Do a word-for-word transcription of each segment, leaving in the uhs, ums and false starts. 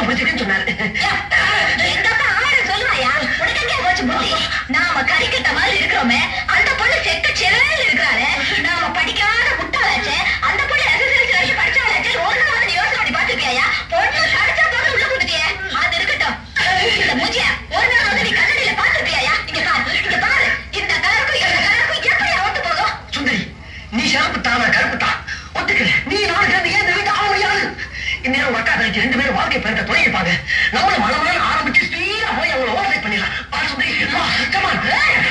பிடிச்சிருக்குன்னு சொன்னாரு. எங்க அப்பா ஆறு சொல்லுவாயா? உனக்கு எங்க போச்சு புத்தி? நாம கறிக்கட்ட மாதிரி இருக்கிறோமே, அந்த பொண்ணு செக்க செல்ல இருக்கிறாரு. நாம படிக்காத முட்டாளாச்சே, அந்த பொண்ணு எஸ்எஸ்எல்சி வரைக்கும் படிச்சவளாச்சே, ஒரு நாள் வந்து யோசனை பண்ணி பாத்துக்கியா? பொண்ணு கடிச்சா போட்டு உள்ள போட்டுட்டியே, அது இருக்கட்டும். இந்த மூஞ்சிய ஒரு நாள் வந்து நீ கண்ணடியில பாத்துக்கியா? இங்க பாரு, இங்க பாரு, இந்த கலருக்கும் இந்த கலருக்கும் எப்படி ஒத்து போகும்? சுந்தரி, நீ சிறப்பு தான கருப்பு தான் ஒத்துக்கிறேன். நீ நாலு சேர்ந்து ஏன் வீட்டு ஆக முடியாது? இந்நேரம் உங்க அக்கா தங்கச்சி ரெண்டு பேரும் வாழ்க்கை பெருத்த துணைப்பாங்க. நம்மள மழை மழை ஆரம்பிச்சு ஸ்பீடா போய் அவங்களை ஓவர்டேக் பண்ணிடலாம். வா சுந்தரி, வா, come on.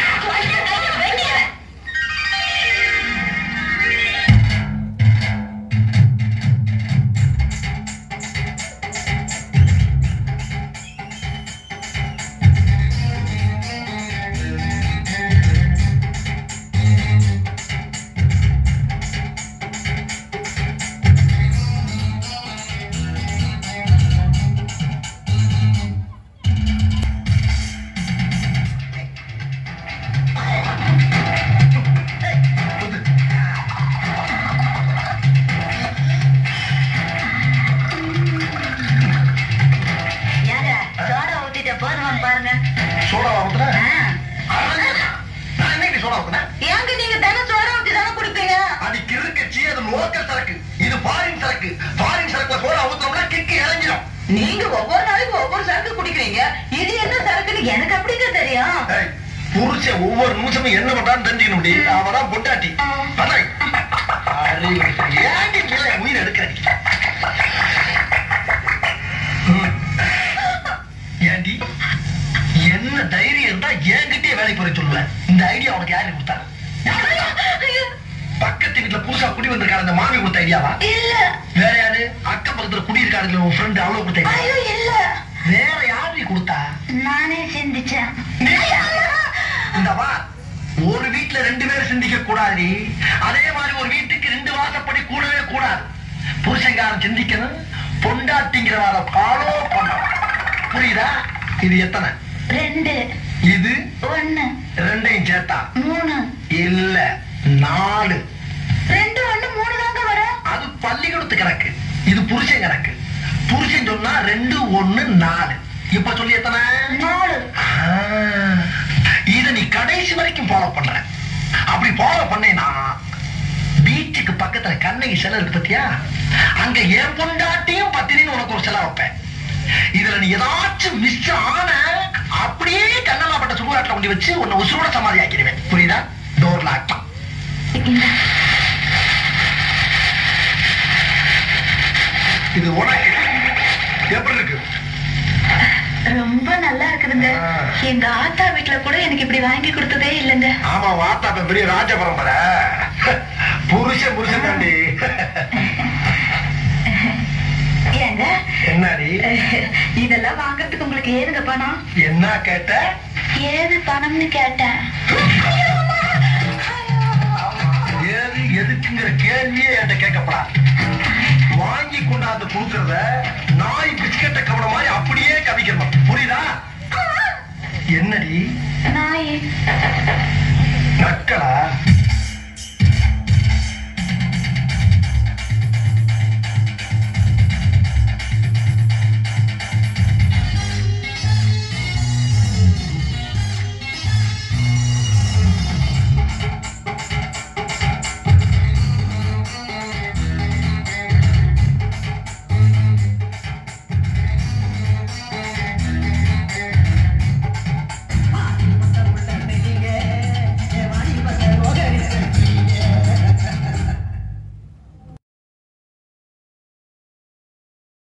நீங்க ஒவ்வொரு நாளைக்கு ஒவ்வொரு சரக்கு குடிக்கிறீங்க. இது என்ன சரக்குன்னு எனக்கு அப்படிங்க தெரியும். புருஷன் ஒவ்வொரு நிமிஷமும் என்ன பண்றான்னு தெரிஞ்சுக்கணும். அவதான் பொண்டாட்டி. உயிர் எடுக்கிற ஏண்டி என்ன தைரியம் இருந்தா என்கிட்டே வேலைக்கு போற சொல்லுவேன். இந்த ஐடியா உனக்கு யாரு கொடுத்தா? பக்கத்து வீட்டுல புதுசா குடி வந்திருக்காரு அந்த மாமி கொடுத்த ஐடியாவா? இல்ல. வேற யாரு? அக்கம் பக்கத்துல குடி இருக்காரு உன் ஃப்ரெண்ட் அவ்வளவு கொடுத்த ஐடியா? இல்ல. வேற யாரு கொடுத்தா? நானே சிந்திச்சேன். இந்த வா, ஒரு வீட்டுல ரெண்டு பேரும் சிந்திக்க கூடாது. அதே மாதிரி ஒரு வீட்டுக்கு ரெண்டு வாசப்படி கூடவே கூடாது. புருஷங்காரன் சிந்திக்கணும், பொண்டாட்டிங்கிறவார ஃபாலோ பண்ணணும். புரியுதா? இது எத்தனை? ரெண்டு. இது ஒண்ணு. ரெண்டையும் சேர்த்தா மூணு. இல்ல நாலு. ரெண்டு ஒண்ணு மூணு தாங்க வரும். அது பள்ளிக்கூடத்து கணக்கு, இது புருஷன் கணக்கு. புருஷன் சொன்னா ரெண்டு ஒண்ணு நாலு. இப்ப சொல்லி எத்தனை? நாலு. இத நீ கடைசி வரைக்கும் ஃபாலோ பண்ற. அப்படி ஃபாலோ பண்ணேனா பீச்சுக்கு பக்கத்துல கண்ணகி சிலை இருக்கு பத்தியா? அங்க என் பொண்டாட்டியும் பத்திரின்னு உனக்கு ஒரு சிலை வைப்பேன். இதுல நீ ஏதாச்சும் மிஸ் ஆன அப்படியே கண்ணலா பட்ட சுடுகாட்டுல கொண்டு வச்சு உன்னை உசுரோட சமாதி ஆக்கிடுவேன். புரியுதா? Door lock. இது உனக்கு எப்படி இருக்கு? ரொம்ப நல்லா இருக்குதுங்க. எங்க ஆத்தா வீட்டுல கூட எனக்கு இப்படி வாங்கி கொடுத்ததே இல்லைங்க. ஆமா, ஆத்தா பெரிய ராஜ பரம்பரை. புருஷன் புருஷன் தாண்டி. ஏங்க என்னடி இதெல்லாம் வாங்கறதுக்கு உங்களுக்கு ஏதுங்க பணம்? என்ன கேட்ட? ஏது பணம்னு கேட்டேன். ஏது எதுக்குங்கிற கேள்வியே என்கிட்ட கேட்கப்படாது. வாங்கி கொண்டாந்து கொடுக்கறத நாய் பிஸ்கட்ட கவன மாதிரி அப்படியே கவிக்கணும். புரியுதா? என்னடி நாய் நக்கலா?